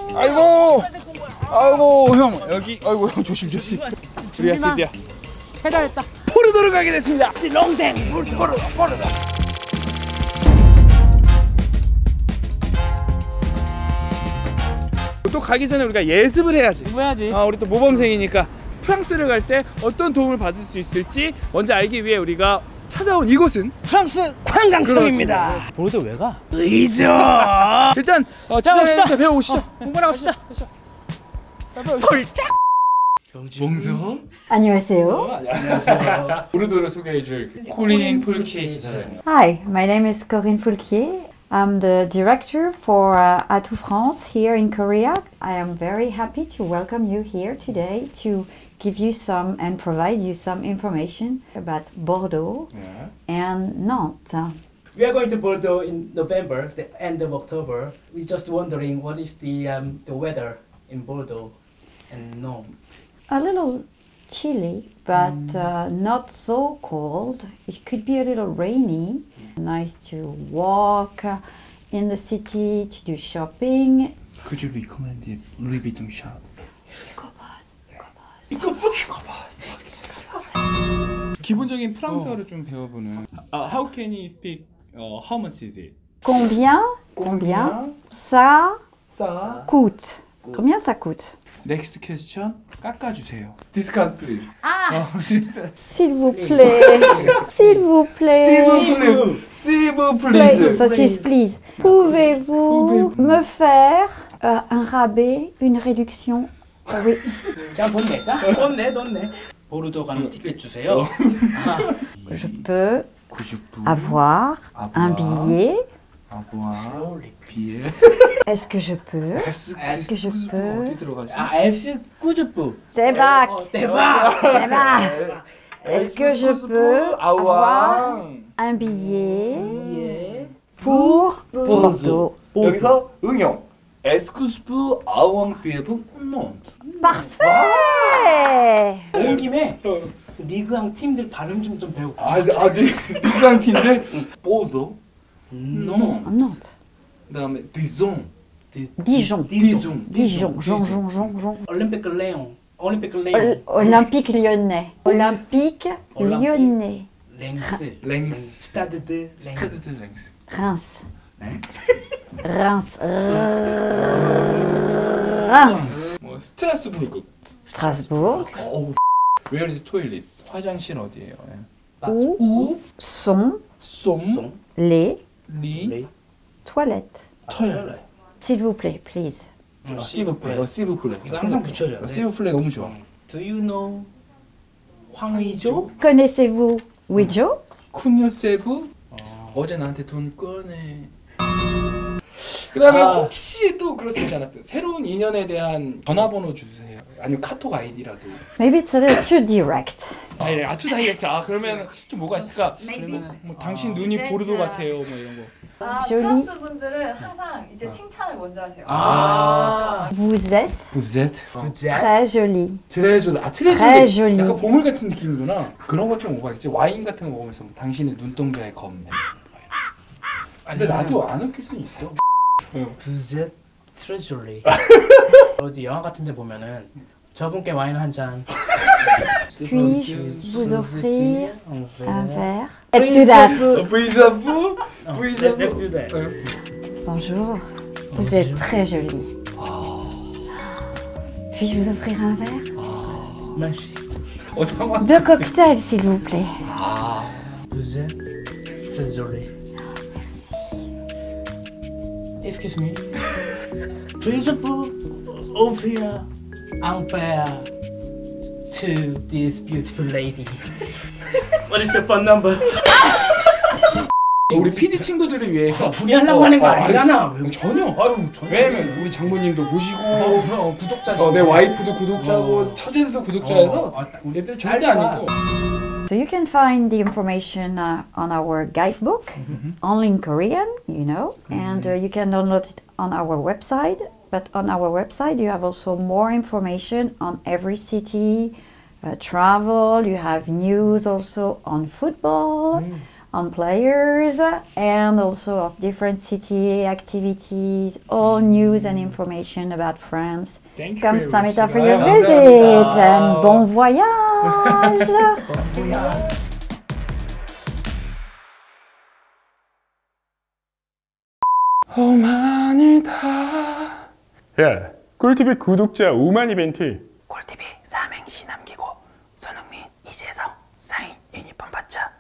아이고 형 여기 아이고 형 조심. 우리가 드디어 세달했다. 포르도로 가게 됐습니다. 롱댕 포르도. 또 가기 전에 우리가 예습을 해야지. 우리 또 모범생이니까 프랑스를 갈 때 어떤 도움을 받을 수 있을지 먼저 알기 위해 우리가 찾아온 이곳은 프랑스 관광청입니다. 보르도 왜 가? 의죠. 일단 지자님한테 배워오시죠. 공부하러 갑시다. 폴짝. 봉성. 안녕하세요. 보르도를 소개해줄 코린 폴키에 지사장님. Hi, my name is Corinne Foulquier. I'm the director for Atout France here in Korea. I am very happy to welcome you here today to give you some and provide you some information about Bordeaux and Nantes. We are going to Bordeaux in November, the end of October. We're just wondering what is the weather in Bordeaux and Nantes. A little chilly, but not so cold. It could be a little rainy. Nice to walk in the city, to do shopping. Could you recommend the Louis Vuitton shop? 기본적인 프랑스어를 좀 배워보는. How can you speak? How much is it? Combien ça coûte? 오. Combien ça coûte? Next question. 깎아주세요. Discount please. S'il vous plaît. S'il vous plaît. S'il vous plaît. Saucisse, please. Pouvez-vous me faire un rabais, une réduction? Oui. 자, 돈 내자. 돈 내. 보르도 가는 티켓 주세요. Je peux avoir un billet. Est-ce que je peux? Est-ce que je peux? 어디 들어가지? S 꾸주뿌. 대박! 대박. Est-ce que je peux avoir un billet pour Bordeaux? 여기서 응용. Excuse-vous avoir billet pour Nantes? Parfait! 온 김에 리그왕 팀들 발음 좀 배우고. 리그왕 팀인데 보도. Nantes. 그다음에 Dijon. Dijon. 올림픽 레옹. Olympique Lyonnais. 랭스. 스타드 드 랭스. Reims. 뭐 스트라스부르크. Strasbourg. Where is toilet? 화장실 어디예요? Où sont les toilettes? S'il vous plaît, please. 씨브플레. 이거 항상 붙여줘야 돼. 씨브플레 너무 좋아. Do you know 황의조? Connaissez-vous Ouijo? 쿤요세부? 어제 나한테 돈 꺼내. 그다음에 혹시 또 그럴 수 있잖아. 새로운 인연에 대한 전화번호 주세요. 아니면 카톡 아이디라도. Maybe it's a little too direct. 아투 다이렉트. 그러면 좀 뭐가 있을까? 그러면 뭐 당신 눈이 보르도 같아요. 뭐 이런 거. Jolie. 프랑스 분들은 항상 이제 칭찬을 먼저 하세요. Vous êtes très jolie. très jolie. 약간 보물 같은 느낌이구나. 그런 것 좀 오가겠지. 와인 같은 거 먹으면서 당신의 눈동자의 검. 근데 나도 안 웃길 수 있어. Vous êtes très jolie. 어디 영화 같은 데 보면은 저분께 와인 한 잔. Puis-je vous offrir un verre? Let's do that. Let's do that. Bonjour. Vous êtes très jolie. Puis-je vous offrir un verre? Merci. Deux cocktails, s'il vous plaît. Vous êtes très jolie. Excuse me. Puis-je vous offrir un verre to this beautiful lady? What is your phone number? 우리 PD 친구들을 위해서 분해하려고 하는 거 아니잖아. 전혀. 전혀. 왜냐면 우리 장모님도 보시고 구독자시고 내 와이프도 구독자고 처제들도 구독자여서 우리들 절대 아니고. So you can find the information on our guidebook, only in Korean, you know, and you can download it on our website. But on our website, you have also more information on every city, travel. You have news also on football, on players and also of different city activities, all news and information about France. Thank you. Come very Samita much. for your 아, visit 감사합니다. and bon voyage! 오만이다. 야, 꿀TV 구독자 5만 이벤트. 꿀TV 삼행시 남기고 손흥민, 이재성 사인 유니폼 받자.